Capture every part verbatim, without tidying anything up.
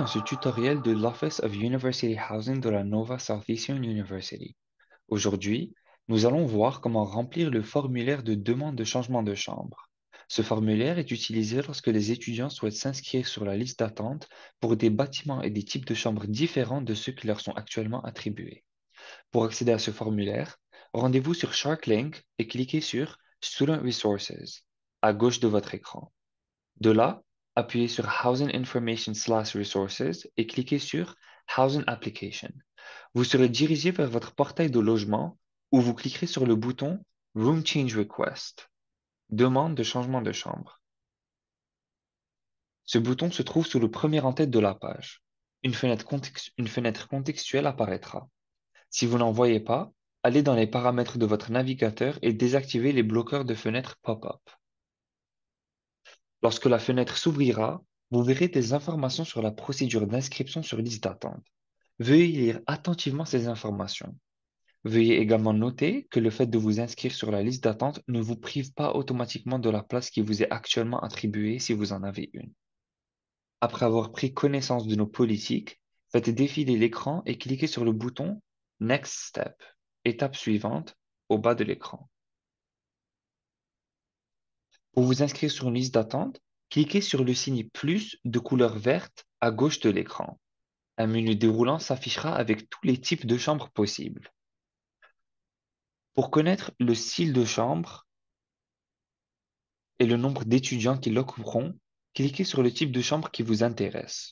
dans ce tutoriel de l'Office of University Housing de la Nova Southeastern University. Aujourd'hui, nous allons voir comment remplir le formulaire de demande de changement de chambre. Ce formulaire est utilisé lorsque les étudiants souhaitent s'inscrire sur la liste d'attente pour des bâtiments et des types de chambres différents de ceux qui leur sont actuellement attribués. Pour accéder à ce formulaire, rendez-vous sur SharkLink et cliquez sur Student Resources à gauche de votre écran. De là, appuyez sur Housing Information slash Resources et cliquez sur Housing Application. Vous serez dirigé vers votre portail de logement où vous cliquerez sur le bouton Room Change Request, demande de changement de chambre. Ce bouton se trouve sous le premier en-tête de la page. Une fenêtre, context- une fenêtre contextuelle apparaîtra. Si vous n'en voyez pas, allez dans les paramètres de votre navigateur et désactivez les bloqueurs de fenêtres pop-up. Lorsque la fenêtre s'ouvrira, vous verrez des informations sur la procédure d'inscription sur liste d'attente. Veuillez lire attentivement ces informations. Veuillez également noter que le fait de vous inscrire sur la liste d'attente ne vous prive pas automatiquement de la place qui vous est actuellement attribuée si vous en avez une. Après avoir pris connaissance de nos politiques, faites défiler l'écran et cliquez sur le bouton Next Step, étape suivante, au bas de l'écran. Pour vous inscrire sur une liste d'attente, cliquez sur le signe plus de couleur verte à gauche de l'écran. Un menu déroulant s'affichera avec tous les types de chambres possibles. Pour connaître le style de chambre et le nombre d'étudiants qui l'occuperont, cliquez sur le type de chambre qui vous intéresse.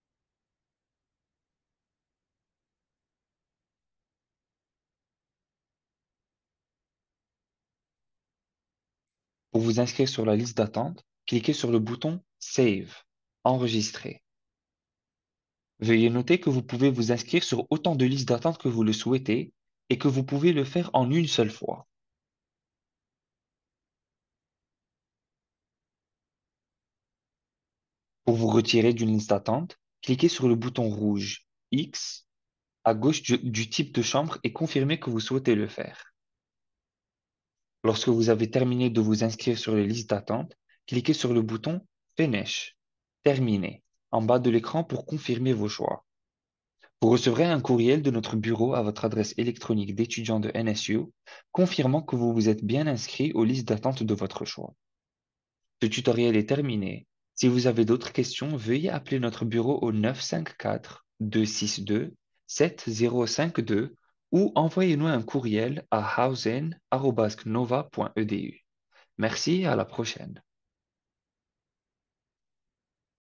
Pour vous inscrire sur la liste d'attente, cliquez sur le bouton Save, enregistrer. Veuillez noter que vous pouvez vous inscrire sur autant de listes d'attente que vous le souhaitez et que vous pouvez le faire en une seule fois. Pour vous retirer d'une liste d'attente, cliquez sur le bouton rouge X à gauche du, du type de chambre et confirmez que vous souhaitez le faire. Lorsque vous avez terminé de vous inscrire sur les listes d'attente, cliquez sur le bouton Finish, terminer, en bas de l'écran pour confirmer vos choix. Vous recevrez un courriel de notre bureau à votre adresse électronique d'étudiant de N S U, confirmant que vous vous êtes bien inscrit aux listes d'attente de votre choix. Ce tutoriel est terminé. Si vous avez d'autres questions, veuillez appeler notre bureau au neuf cinq quatre, deux six deux, sept zéro cinq deux ou envoyez-nous un courriel à housing arobase nova point e d u. Merci et à la prochaine.